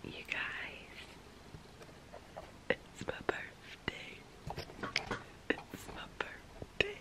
You guys, it's my birthday. It's my birthday.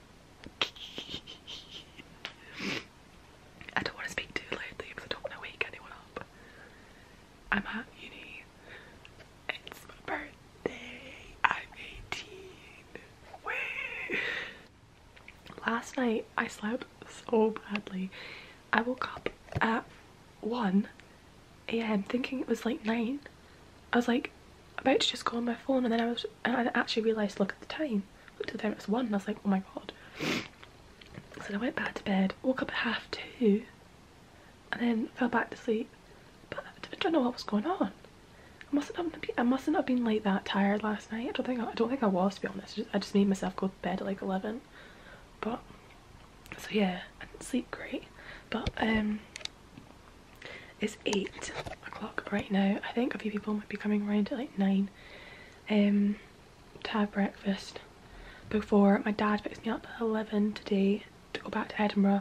I don't want to speak too loudly because I don't want to wake anyone up. I'm at uni. It's my birthday. I'm 18. Woo! Last night I slept so badly. I woke up at 1 AM thinking it was like 9. I was like about to just go on my phone, and then I actually realised, look at the time. Looked at the time, it was 1 and I was like, oh my god. So I went back to bed, woke up at 2:30 and then fell back to sleep. But I don't know what was going on. I mustn't have been like that tired last night. I don't think I was, to be honest. I just made myself go to bed at like 11. But so yeah, I didn't sleep great. But it's 8 o'clock right now. I think a few people might be coming around at like 9 to have breakfast before my dad picks me up at 11 today to go back to Edinburgh,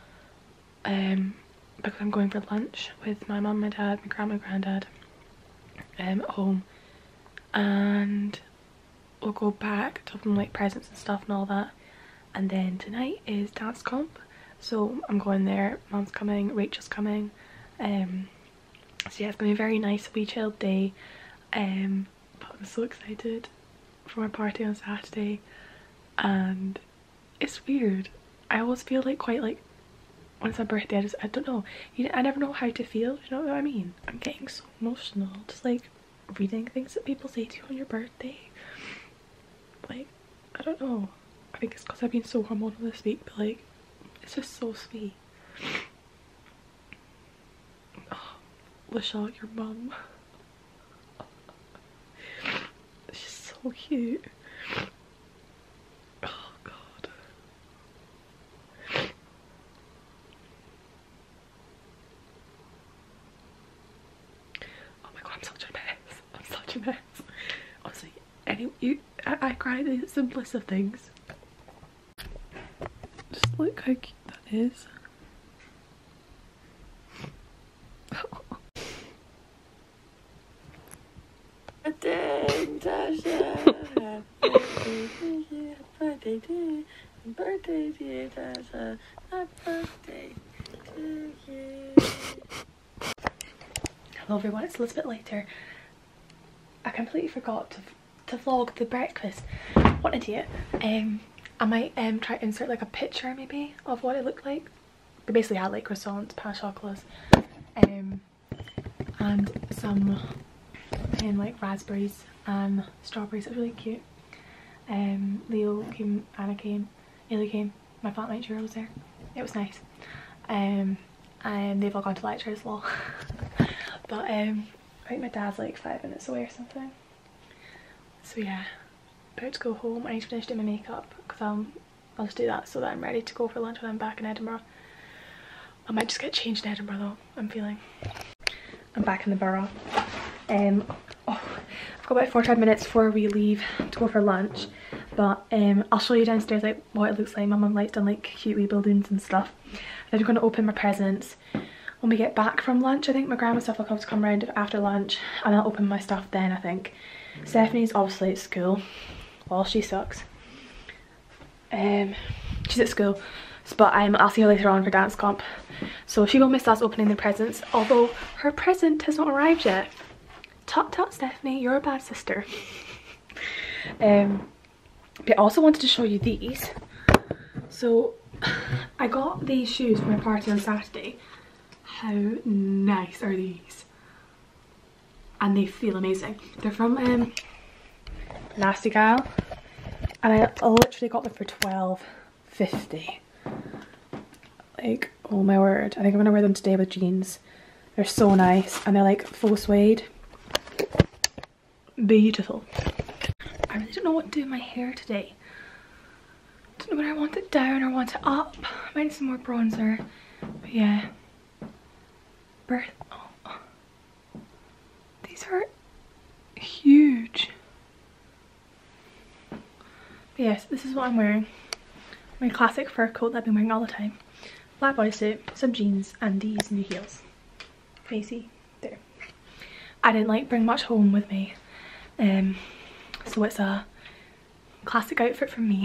because I'm going for lunch with my mum, my dad, my grandma, granddad at home, and we'll go back to open like presents and stuff and all that. And then tonight is dance comp, so I'm going there. Mum's coming, Rachel's coming. So yeah, it's gonna be a very nice wee chilled day. But I'm so excited for my party on Saturday, and it's weird. I always feel like quite like when it's my birthday, I don't know. I never know how to feel. You know what I mean? I'm getting so emotional just like reading things that people say to you on your birthday. Like, I don't know. I think it's because I've been so hormonal this week, but like, it's just so sweet. Oh, Lachelle, your mum. She's so cute. Oh god. Oh my god, I'm such a mess. I'm such a mess. Honestly, I cry at the simplest of things. Just look how cute that is. Birthday, dear Tasha. Happy birthday to you. Hello everyone, it's a little bit later. I completely forgot to vlog the breakfast. What an idiot. I might try to insert like a picture maybe of what it looked like. We basically had like croissants, pain chocolats, and some like raspberries and strawberries. It was really cute. Leo came, Anna came, Ailey came, my flatmate Jura was there. It was nice. And they've all gone to lecture as well. But I think my dad's like 5 minutes away or something. So yeah, about to go home. I need to finish doing my makeup because I'll just do that so that I'm ready to go for lunch when I'm back in Edinburgh. I might just get changed in Edinburgh though, I'm feeling. I'm back in the borough. I've got about 45 minutes before we leave to go for lunch, but I'll show you downstairs like what it looks like. My mum likes done like cute wee buildings and stuff. Then I'm going to open my presents when we get back from lunch. I think my grandma stuff will have to come around after lunch, and I'll open my stuff then. I think Stephanie's obviously at school. Well, she sucks. She's at school, but I'll see her later on for dance comp, so she will miss us opening the presents, although her present has not arrived yet. Tut tut, Stephanie, you're a bad sister. But I also wanted to show you these. So I got these shoes for my party on Saturday. How nice are these? And they feel amazing. They're from Nasty Gal, and I literally got them for $12.50. Like, oh my word. I think I'm gonna wear them today with jeans. They're so nice, and they're like faux suede. Beautiful. I really don't know what to do with my hair today. I don't know whether I want it down or want it up. I might need some more bronzer. But yeah. Oh. These are huge. But yes, this is what I'm wearing. My classic fur coat that I've been wearing all the time. Black bodysuit, some jeans, and these new heels. Facey, there. I didn't like bring much home with me. So it's a classic outfit from me.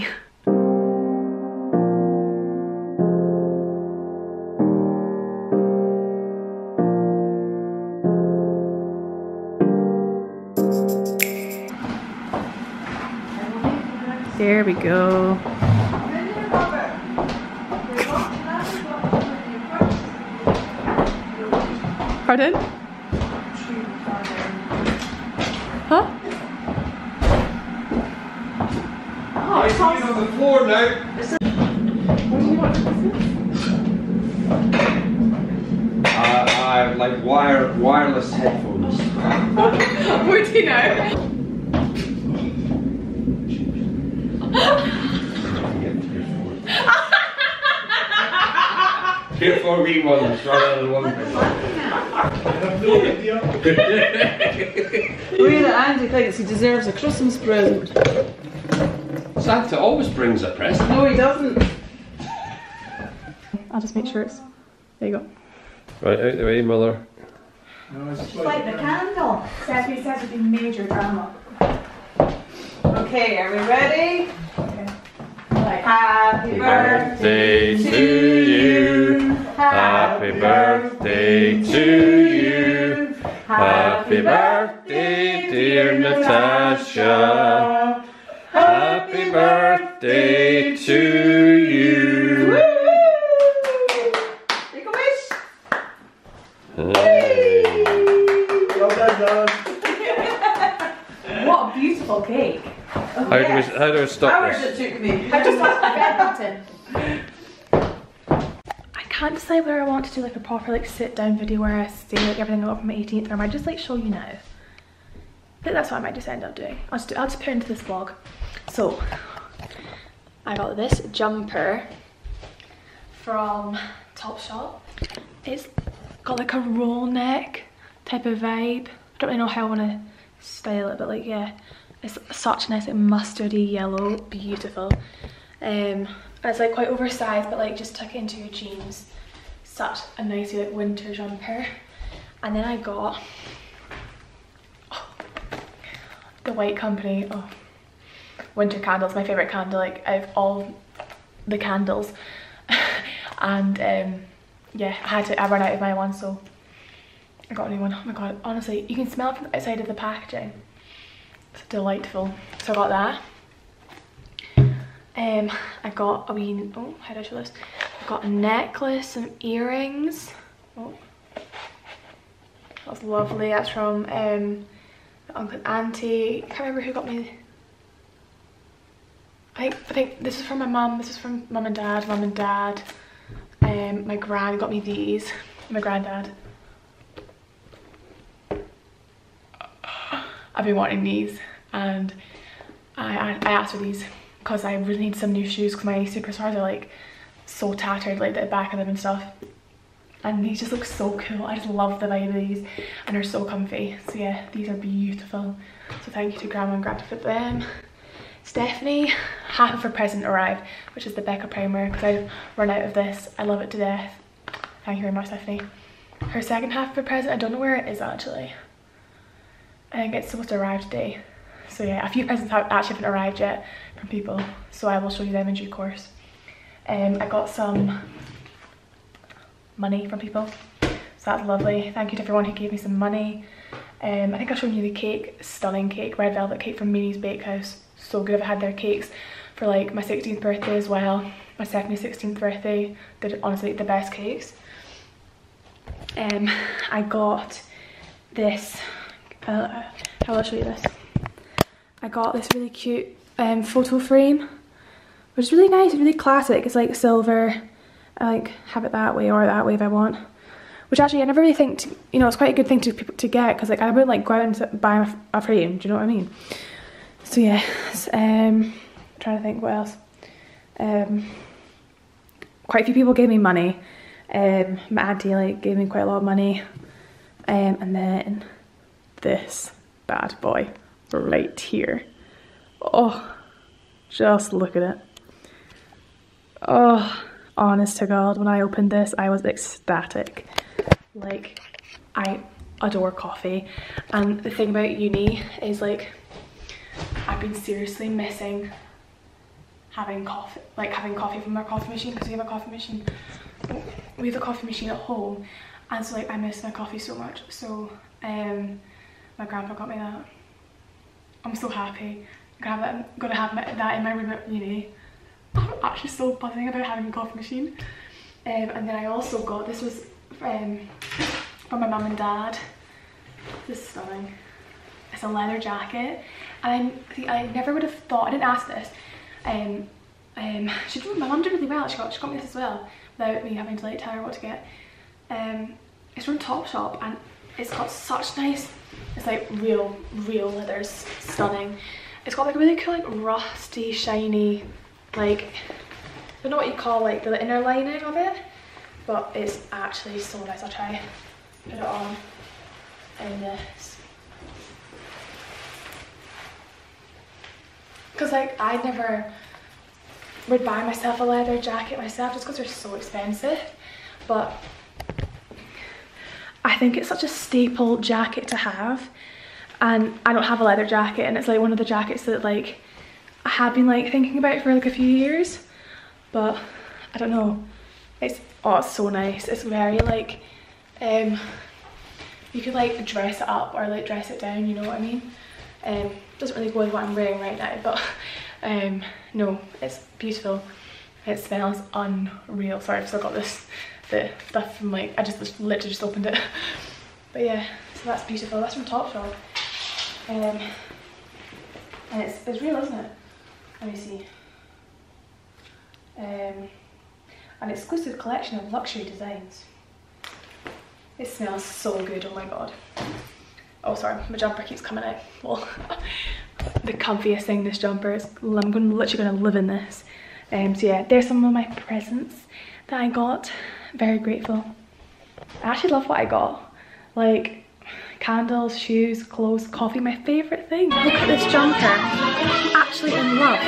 There we go. Pardon? Huh? Oh, it's on the floor now. What do you want to do? I like wireless headphones. Where do you know? Here for wee ones rather than one thing. The way that Andy thinks he deserves a Christmas present. Santa always brings a present. No, he doesn't. I'll just make sure it's... There you go. Right, out the way, mother. Light the candle. Sesame says it'd be major drama. Okay, are we ready? Okay. Happy Birthday to you. Happy birthday to you. Happy birthday, dear Natasha. Happy birthday to you. Make a wish. Hey. Well done. What a beautiful cake. How do we stop Hours this? it took me. I just lost my bed button. I can't decide whether I want to do like a proper like sit down video where I say like everything I got from my 18th, or I might just like show you now. I think that's what I might just end up doing. I'll just put it into this vlog. So I got this jumper from Topshop. It's got like a roll neck type of vibe. I don't really know how I want to style it, but like yeah, it's such a nice like mustardy yellow, beautiful. It's like quite oversized, but like just tuck it into your jeans. Such a nice like winter jumper. And then I got the White Company winter candles, my favorite candle like out of all the candles. And yeah, I ran out of my one, so I got a new one. Oh my god, honestly, you can smell it from the outside of the packaging. It's delightful. So I got that. I got a wee, oh, how do I show this? I got a necklace, some earrings. Oh, that's lovely. That's from Uncle and Auntie. I can't remember who got me. I think this is from my mum. This is from mum and dad. Mum and dad. My gran got me these. My granddad. I've been wanting these, and I asked for these because I really need some new shoes because my Superstars are like so tattered, like the back of them and stuff. And these just look so cool. I just love the vibe of these, and they're so comfy. So yeah, these are beautiful. So thank you to Grandma and Grandpa for them. Stephanie, half of her present arrived, which is the Becca primer, because I've run out of this. I love it to death. Thank you very much, Stephanie. Her second half of her present, I don't know where it is actually. I think it's supposed to arrive today. So yeah, a few presents actually haven't arrived yet from people, so I will show you them in due course. I got some money from people, so that's lovely. Thank you to everyone who gave me some money. I think I've shown you the cake, stunning cake, red velvet cake from Mimi's Bakehouse. So good. I've had their cakes for like my 16th birthday as well. My second 16th birthday, they're honestly the best cakes. I got this, how will I show you this? I got this really cute photo frame, which is really nice, really classic. It's like silver. I like have it that way or that way if I want. Which actually I never really think, you know, it's quite a good thing to get, because like I wouldn't like go out and buy a frame, do you know what I mean? So yeah, trying to think what else. Quite a few people gave me money. My auntie like gave me quite a lot of money. And then this bad boy right here. Oh, just look at it. Oh, honest to God, when I opened this, I was ecstatic. Like, adore coffee, and the thing about uni is like I've been seriously missing having coffee, like having coffee from our coffee machine, because we have a coffee machine. We have a coffee machine at home, and so like I miss my coffee so much. So my grandpa got me that. I'm so happy. I'm gonna have that in my room at uni. I'm actually so buzzing about having a coffee machine. And then I also got, this was from my mum and dad. This is stunning. It's a leather jacket, and I never would have thought, I didn't ask this. My mum did really well. She got me this as well without me having to like tell her what to get. It's from Topshop, and it's got such nice, it's like real leather, stunning. It's got like a really cool like rusty shiny, like I don't know what you call like the inner lining of it, but it's actually so nice. I'll try put it on in this, because like I never would buy myself a leather jacket myself just because they're so expensive, but I think it's such a staple jacket to have. And I don't have a leather jacket, and it's like one of the jackets that like I have been like thinking about for like a few years, but I don't know, it's so nice. It's very like you could like dress it up or like dress it down, you know what I mean. Doesn't really go with what I'm wearing right now, but no, it's beautiful. It smells unreal. Sorry, I've still got the stuff from like, I just literally just opened it. But yeah, so that's beautiful. That's from Topshop. And it's real, isn't it? Let me see. An exclusive collection of luxury designs. It smells so good, oh my god. Oh sorry, my jumper keeps coming out. Well, the comfiest thing, this jumper is, I'm literally gonna live in this. So yeah, there's some of my presents that I got. Very grateful. I actually love what I got. Like candles, shoes, clothes, coffee, my favourite thing. Look at this jumper. I'm actually in love.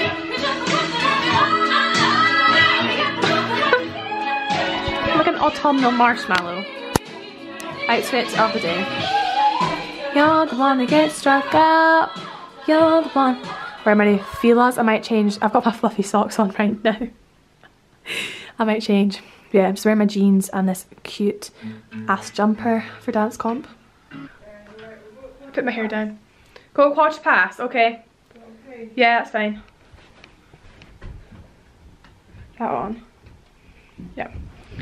Like an autumnal marshmallow. Outfit of the day. You're the one that gets struck up. You're the one. Wear my new Fila's. I might change. I've got my fluffy socks on right now. I might change. Yeah, I'm just wearing my jeans and this cute ass jumper for dance comp. Put my hair down. Go 1/4 okay. Yeah, that's fine. That on. Yeah.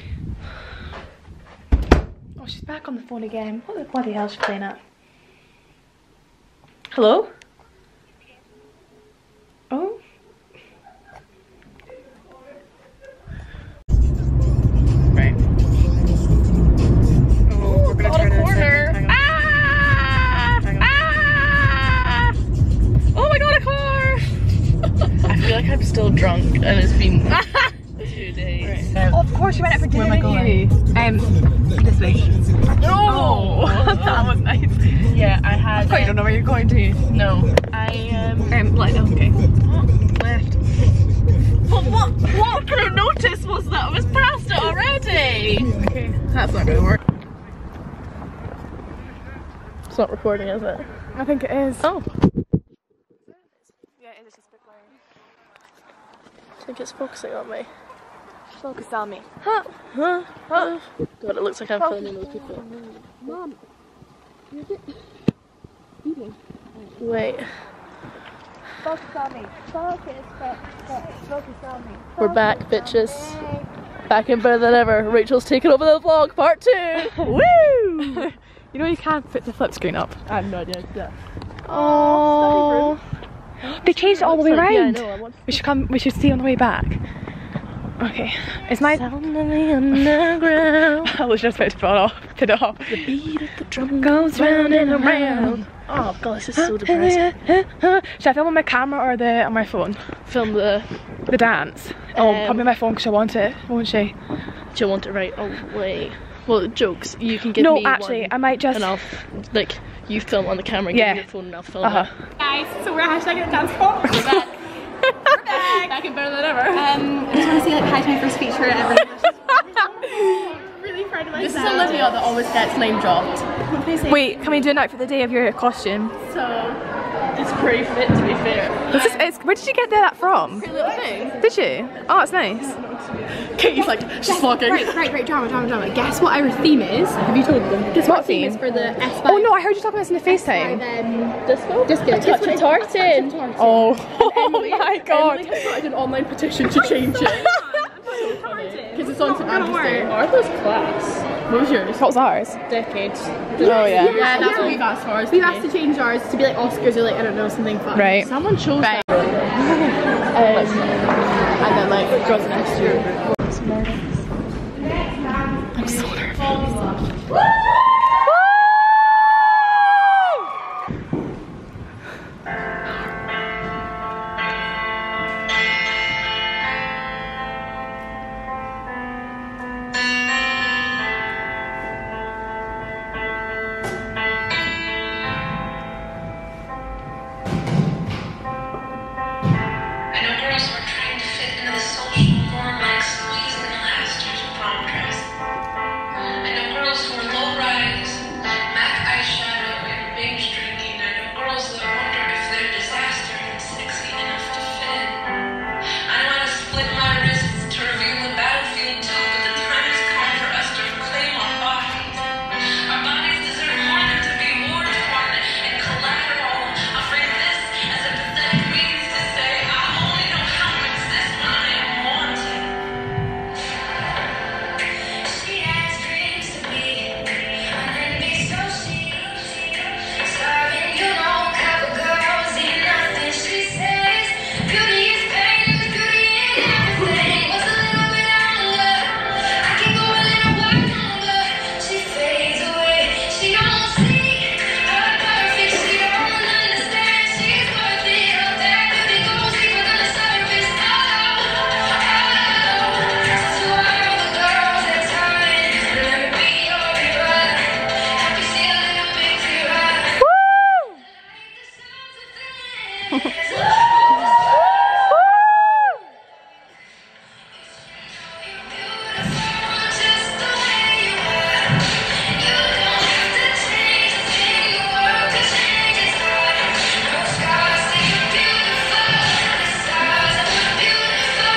Oh, she's back on the phone again. What the bloody hell is she playing at? Hello? Oh? Right. Oh, we're gonna turn in a corner. Ah! Ah! Oh my god, a car! I feel like I'm still drunk and it's been 2 days. Right. Oh, of course you went out for dinner. Where am I going? This way. No! Oh, that was nice. Yeah, I had. I don't know where you're going to. No, Like, okay. left. But what kind of notice was that? I was past it already. Okay, that's not gonna work. It's not recording, is it? I think it is. Oh. Yeah, it is just a bit blurry. I think it's focusing on me. Focus on me. Huh? God, it looks like I'm filming other people. Mom, is it eating? Wait. Focus on me. Focus on me. We're back, bitches. Back in better than ever. Rachel's taking over the vlog, part 2. Woo! You know you can't put the flip screen up. I have no idea. Yeah. Oh. They changed it all the way around. Yeah, I know. I want to We should see on the way back. Okay. It's my sound of the underground. I was just about to put it off. The beat of the drum goes round and around. Oh god, this is so depressing. Should I film on my camera or on my phone? Film the dance. Oh, probably my phone because she'll want it, won't she? She'll want it right away. Well, jokes. You can give me actually, one, I might just. and I'll like you film on the camera and give me your phone and I'll film it. Guys, so we're hashtagging the dance comp. We're back. We're back. Back and better than ever. I just want to say like hi to my first feature ever. Really This is Olivia that always gets name dropped. Wait, can we do an outfit for the day of your costume? So, it's pretty fit to be fair. Where did you get that from? Pretty little thing. Did you? Oh, it's nice. Katie's like, she's vlogging. Right, drama. Guess what our theme is? Have you told them? Guess What what theme theme? is for the S5? Oh no, I heard you talking about this in the FaceTime. Disco? Guess what tartan. Oh, Emily, oh my god. Emily has started an online petition to change it. Because it's on St. Andrew's Day. Arthur's class. What was yours? What was ours? Decades. Oh yeah. Yeah, that's what we've asked for. We've asked to change ours to be like Oscars or like, I don't know, something fun. Right. Someone chose that. And then like, girls next year. I'm so nervous. I know girls were trying to fit into the social form like squeezing in last year's prom dress. I know girls who were low-rise, MAC eyeshadow, and binge drinking. I know girls that wonder if they're disaster and sexy enough to fit in. I know how to split my wrists to reveal the battlefield too, but the time has come for us to reclaim our bodies. Our bodies deserve more than to be war-torn and collateral. I'll frame this as a pathetic means to say I only know how to exist when I am wanted. She has dreams to be, and then be so chic. Starving, you know, cover girls eat nothing. She says beauty is pain, beauty in everything. Was a little bit longer. I can go a little while longer. She fades away. She don't see her perfect. She don't understand she's worth it. Oh, that beauty goes deeper than the surface. Oh, to all the girls that time, let me be your mirror. Help you see a little bit clearer. Like the sounds of just the way you are. You don't have to change a thing. You work to change is hard. No scars, so you're beautiful. The stars are beautiful.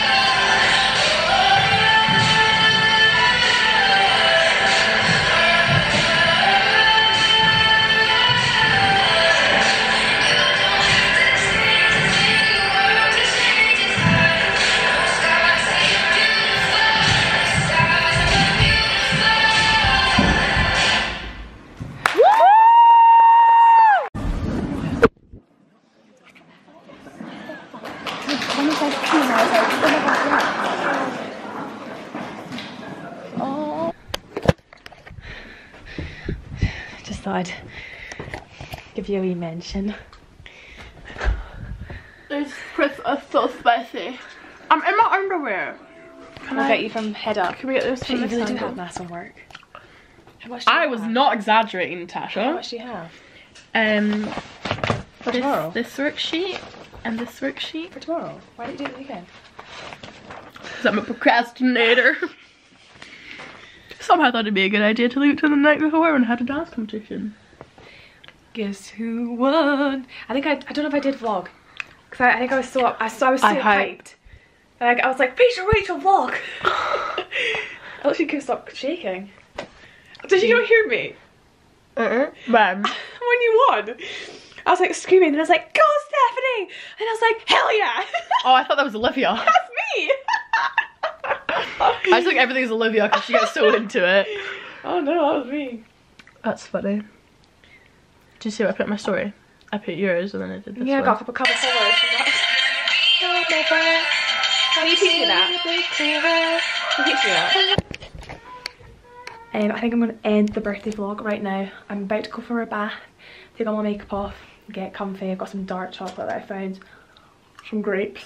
Just thought I'd give you a wee mention. This crisp is so spicy. I'm in my underwear. Can I get you from head up? Can we get this Shit, from you this really do angle? have mass on work. How much do you I was have? not exaggerating, How Tasha. much do you have? For This, tomorrow? this worksheet and this worksheet. For tomorrow? Why don't you do it again? Because I'm a procrastinator. Somehow thought it'd be a good idea to leave it to the night before and had a dance competition. Guess who won? I don't know if I did vlog. Cause I think I was so up, I was so hyped. Like, I was like, Rachel vlog. I literally couldn't stop shaking. Did you not hear me? When? When you won. I was like screaming and I was like, go Stephanie! And I was like, hell yeah! Oh, I thought that was Olivia. That's me! I just think everything's Olivia because she gets so into it. Oh no, that was me. That's funny. Did you see what I put in my story? I put yours and then I did this Yeah, I one. got a couple followers from that. Can you teach me that? Can you teach me that? I think I'm going to end the birthday vlog right now. I'm about to go for a bath, take all my makeup off, get comfy. I've got some dark chocolate that I found, some grapes.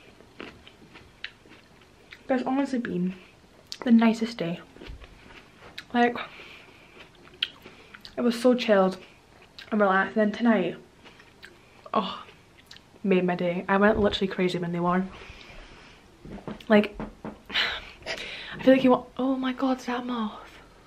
It's honestly been the nicest day. Like, it was so chilled and relaxed. And then tonight, oh, made my day. I went literally crazy when they won. Like, I feel feel like you want, oh my god, is that a moth?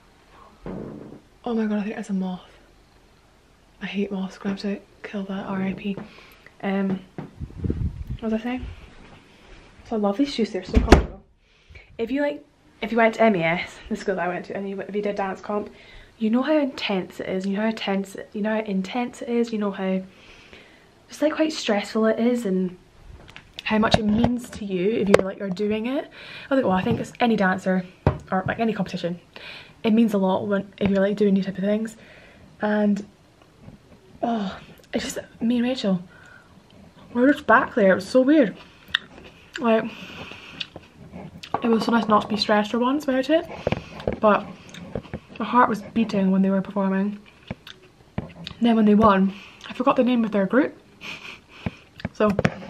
Oh my god, I think it's a moth. I hate moths, gonna have to kill that, RIP. What was I saying? So I love these shoes, they're so comfortable. If you went to MES, the school that I went to, and if you did dance comp, you know how intense it is, you know how intense it is, you know how just like quite stressful it is, and how much it means to you if you're doing it. I think it's any dancer or like any competition, it means a lot if you're like doing these type of things. And oh, it's just me and Rachel, we're just back there. It was so weird. Like, it was so nice not to be stressed for once about it, but my heart was beating when they were performing. And then when they won, I forgot the name of their group. So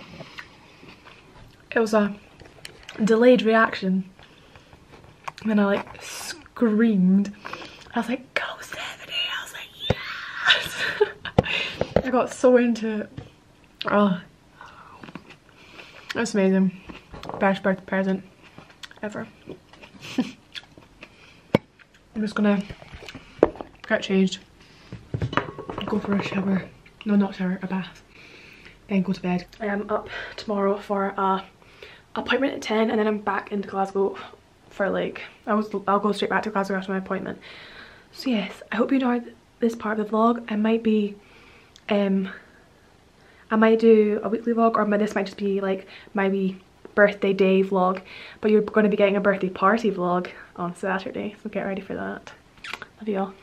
it was a delayed reaction. And then I like screamed. I was like, go 70! I was like, yes! I got so into it. Oh, that's amazing. Best birthday present ever. I'm just gonna get changed, go for a shower. No, not shower, a bath. Then go to bed. I am up tomorrow for a appointment at 10, and then I'm back into Glasgow for like, I'll go straight back to Glasgow after my appointment. So yes, I hope you enjoyed this part of the vlog. I might be, I might do a weekly vlog, or this might just be like my birthday day vlog, but you're going to be getting a birthday party vlog on Saturday, so get ready for that. Love you all.